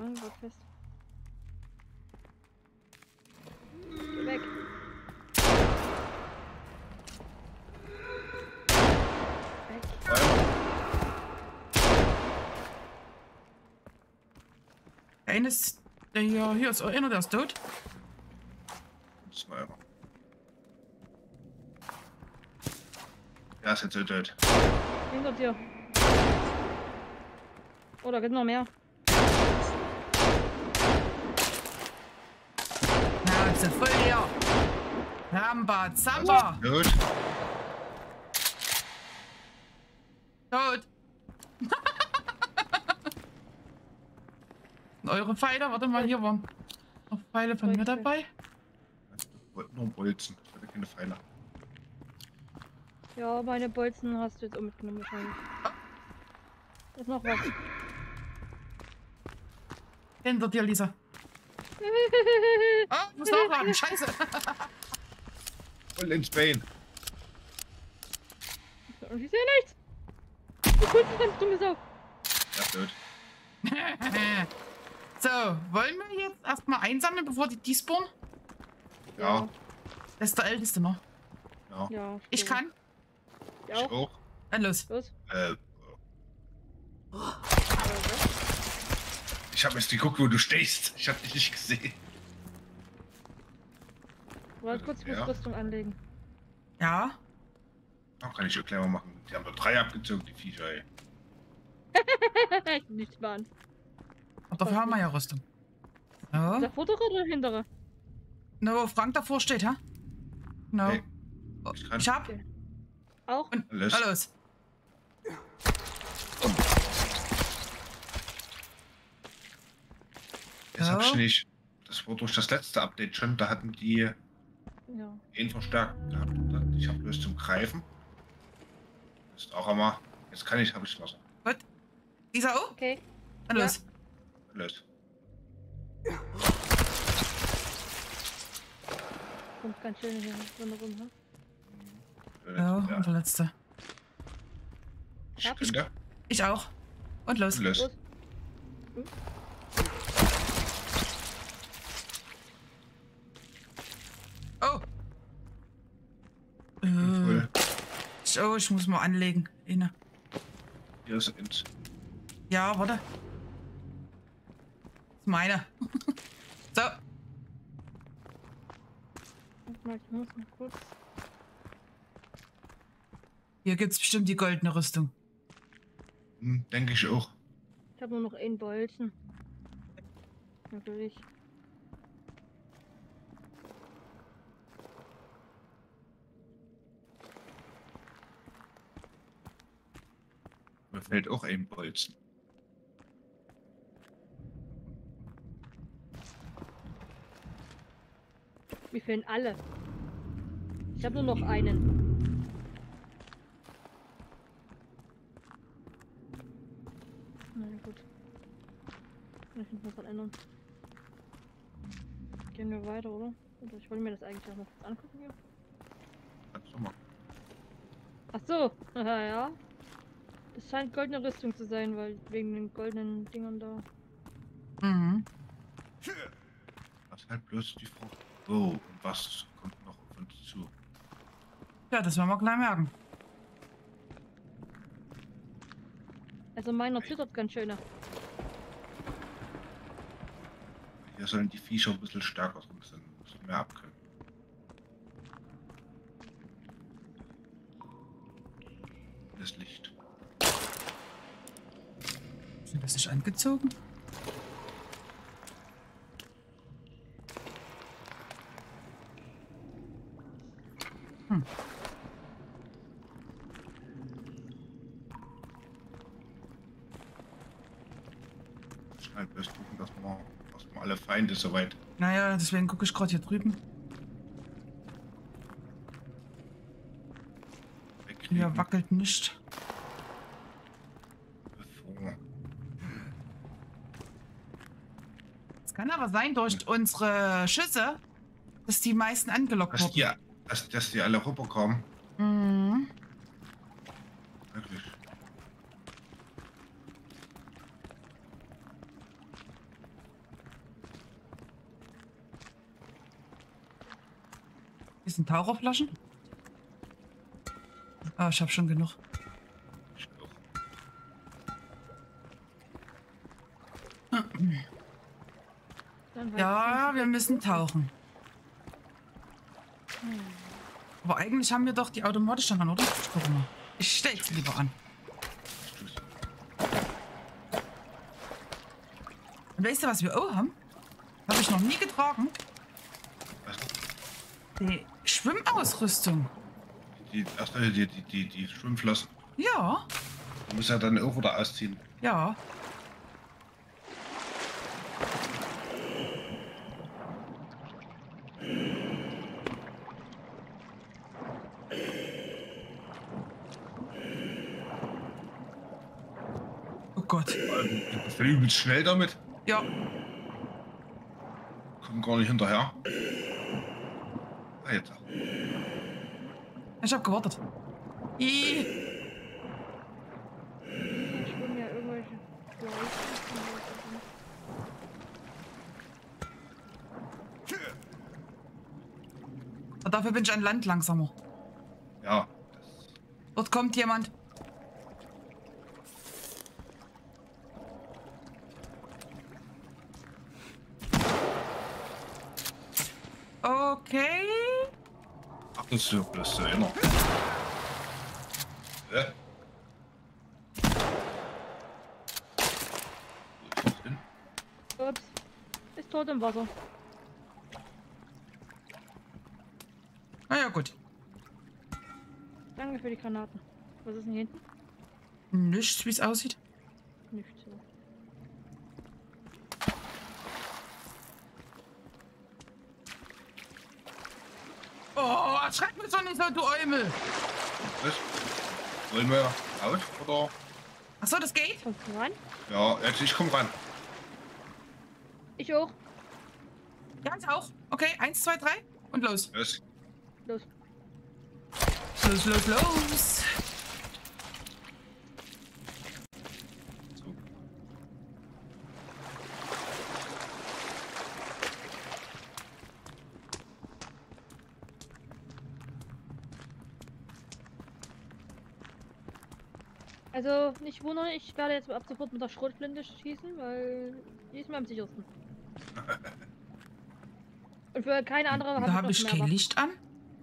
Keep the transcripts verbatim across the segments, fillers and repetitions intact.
Krankenhaus fest. Geh weg. Weg. Eines, der hier, hier ist einer, der ist tot. Zwei. Der ist jetzt so tot. Hinter dir. Oh, da geht noch mehr. Na, ist voll hier. Ramba, Zamba. Tot. Tot. Eure Pfeile, warte mal, hier waren noch Pfeile von mir dabei. Ich wollte nur Bolzen, ich wollte keine Pfeile. Ja, meine Bolzen hast du jetzt auch mitgenommen wahrscheinlich. Da ist noch was. Hinter dir, Lisa. Ah, ich muss nachladen, scheiße. Voll ins Bein. Und ich sehe nichts. Du guckst ganz dumme Sau. Ja, tot. So, wollen wir jetzt erstmal einsammeln, bevor die despawnen? Ja. Das ist der Älteste noch. Ja. Ja. Ich kann. Ich Ich auch. auch. Dann los. Los. Äh, ich habe jetzt geguckt, wo du stehst. Ich habe dich nicht gesehen. Warte kurz, ich muss Ja. Rüstung anlegen. Ja. Da kann ich schon gleich mal machen. Die haben doch drei abgezogen, die Viecher, ey. Nichts mehr an. Aber dafür haben wir ja Rüstung. Der So. vordere oder hintere? Na, wo Frank davor steht, hä? No. Hey, ich kann. Ich hab. Okay. Auch? Und Alles. na los. Jetzt Ja. hab ich nicht. Das war durch das letzte Update schon. Da hatten die Ja. ihn verstärkt gehabt. Ich habe bloß zum Greifen. Ist auch immer. Jetzt kann ich, habe ich Wasser. Gut. Lisa auch? Okay. Dann Ja. los. Los. Kommt ganz schön hier drin rum, ne? Ja, Ja. und der letzte. Ich Ja. könnte. Ich auch. Und los. Los. Los. Oh. Äh, Voll. ich, oh, ich muss mal anlegen. Eine. Hier ist eins. Ja, warte. Das ist meine. So. Warte mal, ich muss mal kurz. Hier gibt's bestimmt die goldene Rüstung. Hm, denke ich auch. Ich habe nur noch einen Bolzen. Natürlich. Mir fällt auch ein Bolzen. Mir fehlen alle. Ich habe nur noch einen. Na ja, gut. Kann ich nicht was dran ändern. Gehen wir weiter, oder? Oder ich wollte mir das eigentlich auch noch kurz angucken hier. Kannst du mal. Ach so, haha, ja. Das scheint goldene Rüstung zu sein, weil wegen den goldenen Dingern da. Mhm. Das ist halt bloß die Frage. Oh, und was kommt noch auf uns zu? Ja, das werden wir gleich merken. Also meiner zittert ganz schön. Hier sollen die Viecher ein bisschen stärker sein, ein bisschen, ein bisschen mehr abkönnen. Das Licht. Sind das nicht angezogen? Hm. Schnell bloß gucken, dass wir, dass wir alle Feinde soweit. Naja, deswegen gucke ich gerade hier drüben. wegkriegen. Hier wackelt nicht. Bevor. Es kann aber sein, durch unsere Schüsse, dass die meisten angelockt Dass wurden. die, dass, dass die alle rüberkommen. Mhm. Wirklich. Hier sind Taucherflaschen. Ah, ich habe schon genug. Ich auch. Dann weiß Ja, ich, wir müssen tauchen. Hm. Aber eigentlich haben wir doch die automatisch schon an, oder? Ich gucke mal. Ich stelle sie lieber an. Tschüss. Und weißt du, was wir auch haben? Habe ich noch nie getragen. Was? Die Schwimmausrüstung. Die, erst die, die, die, die Schwimmflossen. Ja, Du musst ja dann auch wieder ausziehen. ja. Oh Gott. Du bist ja übelst schnell damit. Ja, Kommen gar nicht hinterher. Ah, jetzt. ich habe gewartet. I. Ich schwimme ja irgendwelche Leichen. Dafür bin ich an Land langsamer. Ja. Das, Dort kommt jemand. Okay. ach, das ist ja bloß so immer. Hä? Wo ist das hin? Ups. Ist tot im Wasser. Na ja, gut. Danke für die Granaten. Was ist denn hier hinten? Nichts, wie es aussieht. Nichts. So. Oh, erschreck mich doch nicht so, du Eumel. Was? Wollen wir out, oder? Achso, das geht? Kommst du rein? Ja, jetzt ich komm ran. Ich auch. Ja, ich auch. Okay, eins, zwei, drei und los. Los. Los. Los, los, los. So. Also, nicht wundern, ich werde jetzt ab sofort mit der Schrotflinte schießen, weil die ist mir am sichersten. Und für keine andere Da habe noch ich mehr kein Waffen. Licht an.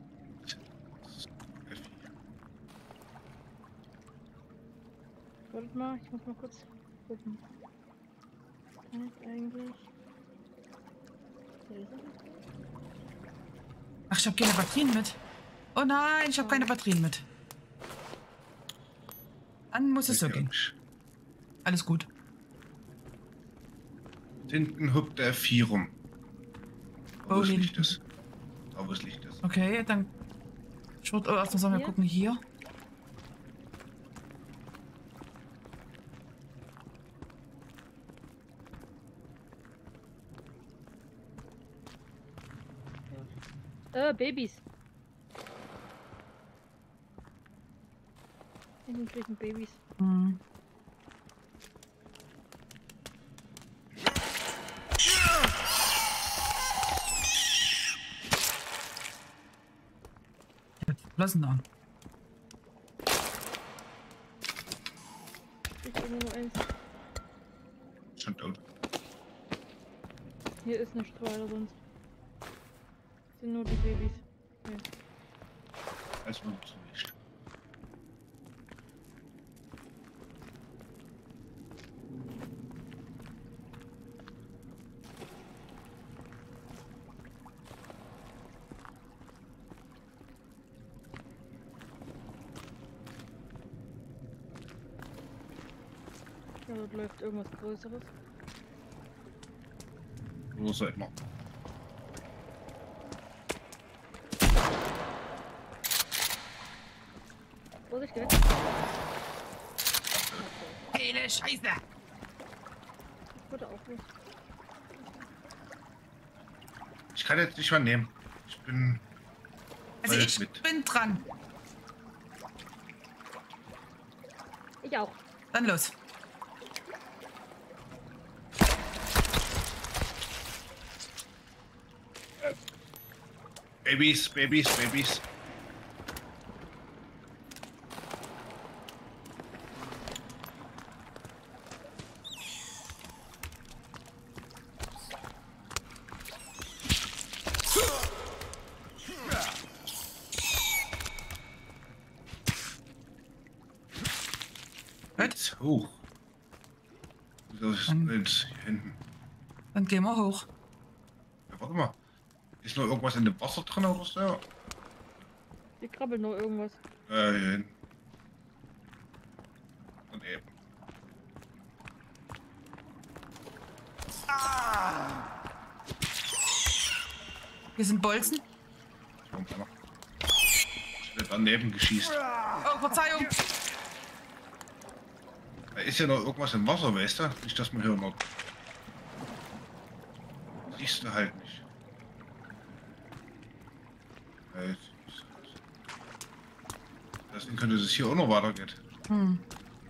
Warte mal, ich muss mal kurz gucken. Kann ich eigentlich... Hier ist er. Ach, ich habe keine Batterien mit. Oh nein, ich habe keine Batterien mit. Dann muss es so gehen. Alles gut. Hinten huppt der Vieh rum. Da, wo Oh, das hinten. Licht ist. Da, wo das Licht ist. Okay, dann... Ich würde... Oh, erstmal sollen wir Hier? gucken, hier. Äh, Babys. Hinten fliegen Babys. Hm. Lassen an. Ich will nur eins. Schon tot. Hier ist nichts weiter sonst. Das sind nur die Babys. Ja. Als man zum Licht. Ja, dort läuft irgendwas Größeres. Oder so immer. Vorsicht, gell? Hele Scheiße! Wurde auch nicht. Ich kann jetzt nicht mehr nehmen. Ich bin Also voll ich mit. bin dran. Ich auch. Dann los. Babys, Babys, Babys. Jetzt hoch. Das ist Dann- jetzt hier hinten. Dann gehen wir hoch. Ja, warte mal. Ist noch irgendwas in dem Wasser drin oder so? Hier krabbelt noch irgendwas. Äh, hier hinten. Daneben. Hier sind Bolzen. Kommt einer. Der daneben geschießt. Oh, Verzeihung. Da ist ja noch irgendwas im Wasser, weißt du? Nicht, dass man hier noch. Siehst du halt nicht. Halt. Deswegen könnte es hier auch noch weitergehen. Hm.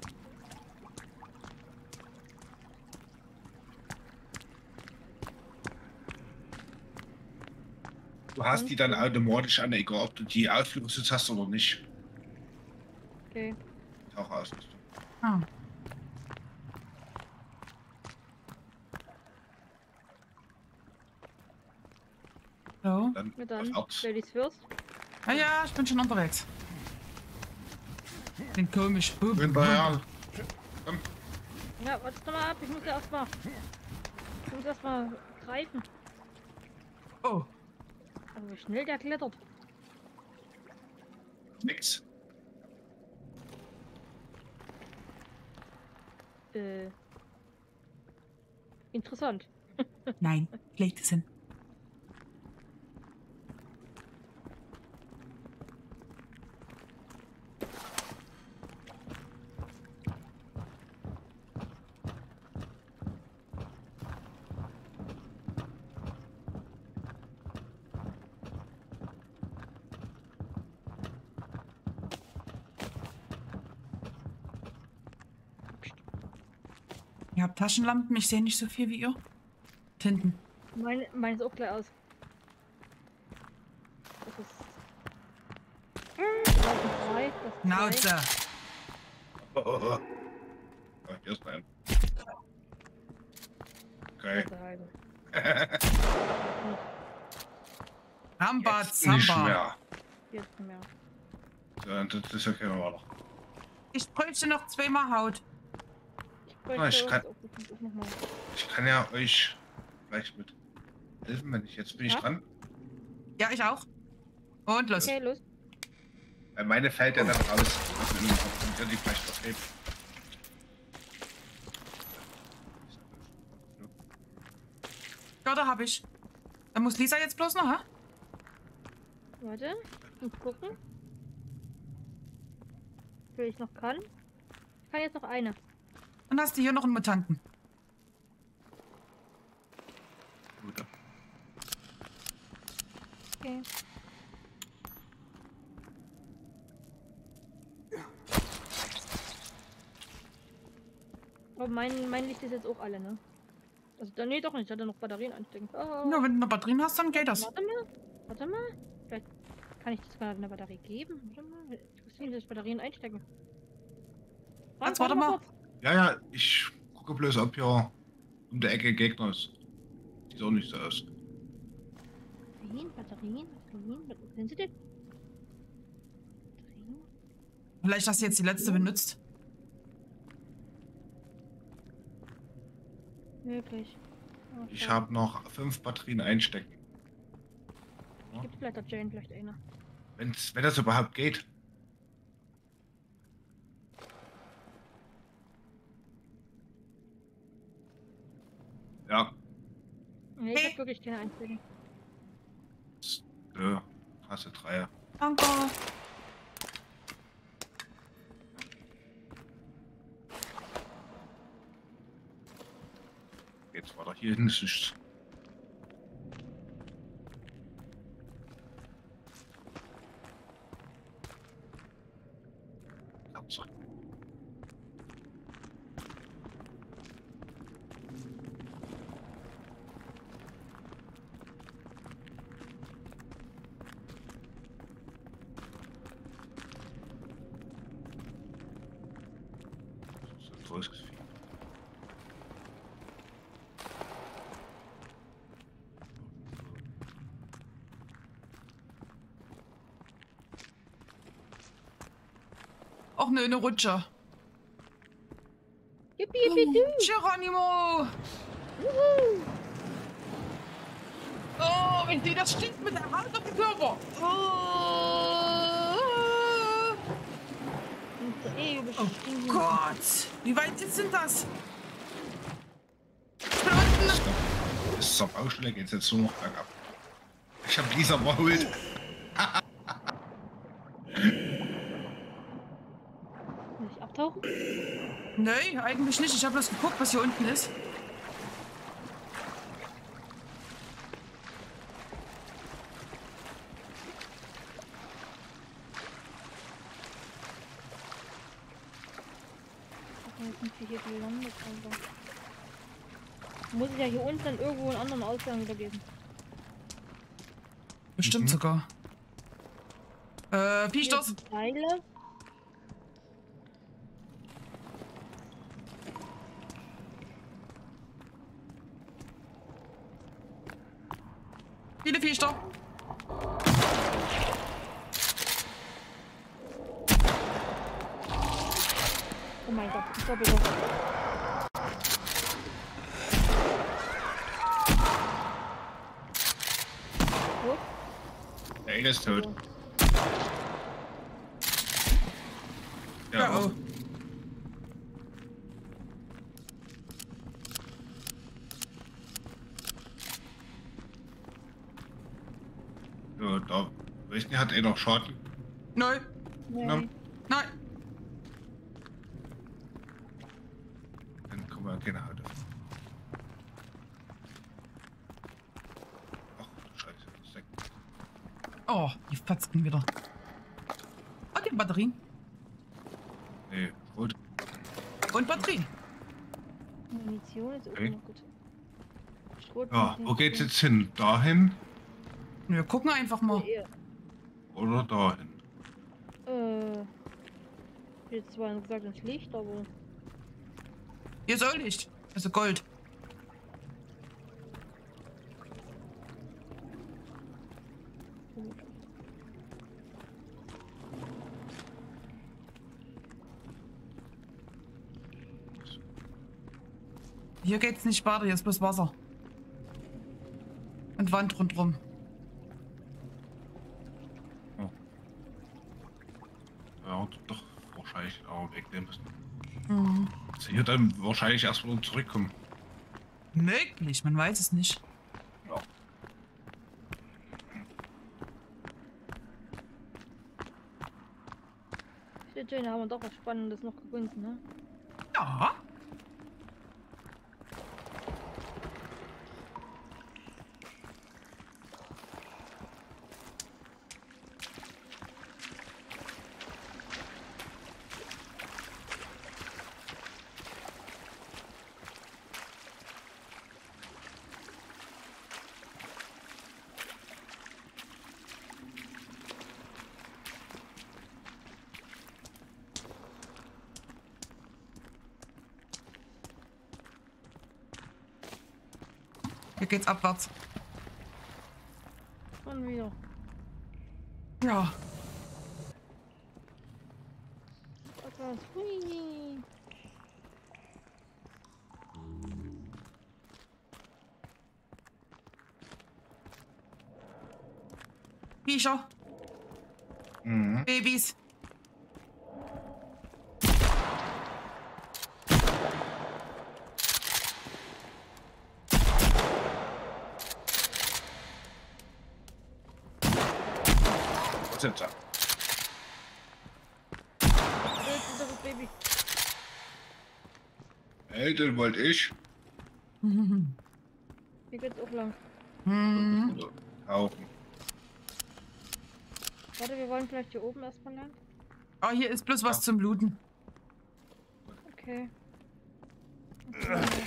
Du hast die dann automatisch an, egal ob du die Ausführungssitz hast oder nicht. Okay. Tauchausrüstung. Ah. So. Dann Na dann, auf Ladies first. Ah ja, ich bin schon unterwegs. Bin komisch. Hup, Hinterher. hup. Ja, warte doch mal ab, ich muss ja erstmal. Ich muss erstmal greifen. Oh, Aber wie schnell der klettert. Nix. Äh. Interessant. nein, legt es hin. Ihr habt Taschenlampen, ich sehe nicht so viel wie ihr. Hinten. Meine, meine ist auch gleich aus. Das ist. Das ist drei, das ist Nauze. Oh, oh, oh. Oh, hier ist ein. zwei, Okay. das ist halbe. Ramba, Jetzt nicht Zamba. mehr. Hier ist mehr. So, das ist okay, weiter. Ich bräuchte noch zweimal Haut. Ich bräuchte Ah, ich auch- kann- auch- auch- auch noch mal. Ich kann ja euch vielleicht mit helfen, wenn ich jetzt bin ich Ja? dran. Ja, ich auch. Und los. Okay, los. Weil meine fällt ja dann raus. Also, dann könnt ihr vielleicht was helfen. Ja, da hab ich. Da muss Lisa jetzt bloß noch, hä? Warte. Und gucken. Wie ich noch kann. Ich kann jetzt noch eine. Dann hast du hier noch einen Mutanten. Gut. Okay. Aber mein, mein Licht ist jetzt auch alle, ne? Also, da, nee, doch nicht. Ich hatte noch Batterien anstecken. Oh. Nur wenn du noch Batterien hast, dann geht das. Warte mal. Warte mal. Vielleicht kann ich das mal eine Batterie geben. Warte mal. Ich muss nicht, dass ich Batterien einstecken. Jetzt warte mal. kurz. Ja, ja, ich gucke bloß, ob hier um der Ecke Gegner ist. Sieht auch nicht so aus. Batterien, Batterien, Batterien. Batterien. Sind sie denn? Batterien. Vielleicht hast du jetzt die letzte benutzt. Möglich. Oh, Ich schade. habe noch fünf Batterien einstecken. Gibt vielleicht der Jane vielleicht eine. Wenn's, wenn das überhaupt geht. Ja, Nee, ich Hey. hab wirklich keine einzigen. ja, hast du drei. Danke. Jetzt war doch hier hinten ist nichts. Hauptsache. größeres Vieh. Auch ne, eine Rutsche. Yippie, yippie, du. Geronimo! Juhu. Oh, wenn die das stinkt mit der Haut auf dem Körper. Oh, Und so, eh, oh bestimmt. Gott! Wie weit ist denn das? Da Das unten. ist, das ist zur Baustelle, geht's jetzt nur noch bergab. Ich hab Lisa überholt. Muss ich abtauchen? Nee, eigentlich nicht. Ich habe bloß geguckt, was hier unten ist. Jetzt sind wir hier gelandet, aber. Muss ich ja hier unten dann irgendwo einen anderen Ausgang wieder geben. Bestimmt Mhm. sogar. Äh, wie Hier ist das? sind Teile. Viele Viecher. Oh mein Gott, ich glaube, doch. Gut. Der eine ist tot. Ja, Ja, oh. ja, da. Weiß nicht, hat er noch Schaden? Nein, Nee. Nein. nein. Dann kommen wir keine Haut auf. Ach du Scheiße, das ist weg. Oh, die Fatzken wieder. Oh, die Batterien. Nee, gut. Und Batterien. Munition ist auch Okay. noch gut. Schrot Ja, wo geht's jetzt hin? Dahin Wir gucken einfach mal. Eher. oder dahin? Äh. Jetzt zwar gesagt ins Licht, aber. Hier ist Öllicht. Also Gold. Gut. Hier geht's nicht weiter, hier ist bloß Wasser. Und Wand rundrum. Ja, doch wahrscheinlich auch wegnehmen müssen. Mhm. Also hier dann wahrscheinlich erst wieder zurückkommen. Möglich, man weiß es nicht. Ja. Shit, Jane, haben wir doch was Spannendes noch gefunden, ne? Ja. Hier geht's abwärts. Und wieder. Ja. Abwärts. Hui. Viecher, Mhm. Babys. Was ist da? Das ist das Baby. Ey, den wollte ich. Mhm. Hier geht's auch lang. Mhm. Oder tauchen. Warte, wir wollen vielleicht hier oben erstmal lang. Ah, hier ist bloß was Ja. zum Looten. Okay. Okay. Ist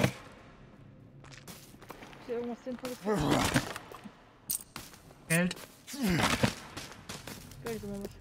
hier irgendwas Sinnvolles? Geld. Geld ist immer was.